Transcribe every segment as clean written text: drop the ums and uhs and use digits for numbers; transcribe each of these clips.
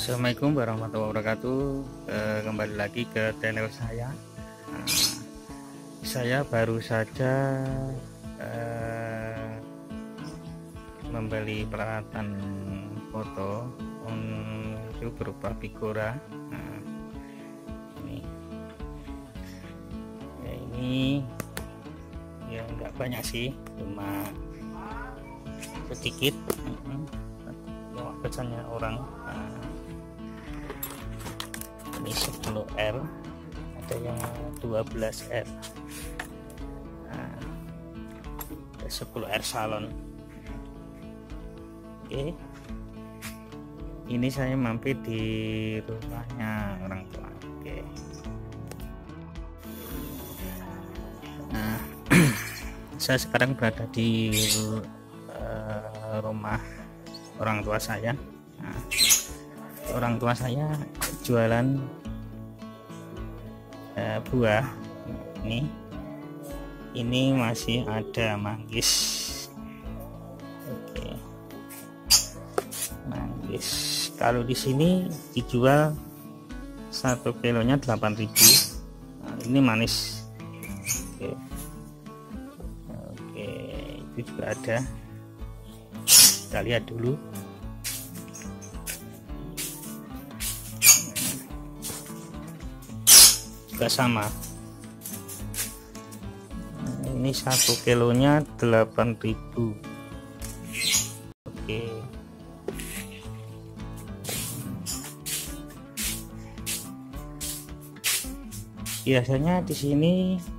Assalamualaikum warahmatullahi wabarakatuh. Kembali lagi ke channel saya. Nah, saya baru saja membeli peralatan foto untuk berupa figura. Nah, ini ya nggak banyak sih, cuma sedikit. Pesannya orang. Ini 10R, ada yang 12R. Nah, 10R salon. Oke, ini saya mampir di rumahnya orang tua. Oke, nah saya sekarang berada di rumah orang tua saya. Nah, orang tua saya jualan buah. Ini masih ada manggis. Oke, manggis kalau di sini dijual 1 kilonya 8.000. Nah, ini manis. Oke, itu juga ada. Kita lihat dulu. Juga sama. Ini 1 kilonya 8.000. Oke. Biasanya di sini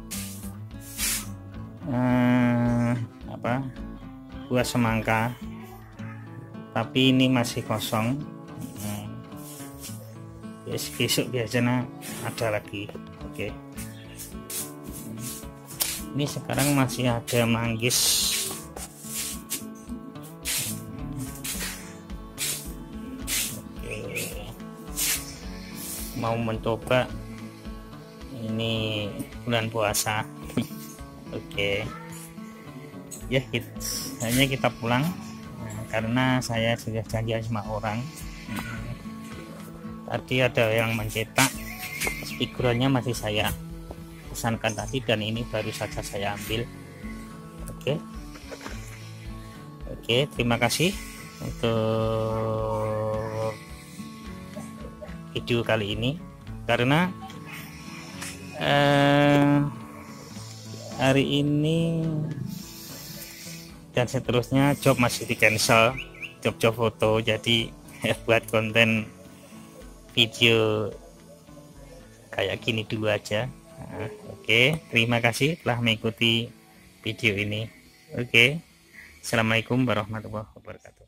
buah semangka, tapi ini masih kosong. Besok biasanya ada lagi. Oke, ini sekarang masih ada manggis. Oke, mau mencoba ini bulan puasa. Oke, ya hanya kita pulang. Karena saya sudah janjian sama orang. Tadi ada yang mencetak, figurannya masih saya pesankan tadi, dan ini baru saja saya ambil. Oke, terima kasih untuk video kali ini. Karena hari ini dan seterusnya job masih di cancel, job foto, jadi buat konten video kayak gini dulu aja. Oke, terima kasih telah mengikuti video ini. Oke, assalamualaikum warahmatullahi wabarakatuh.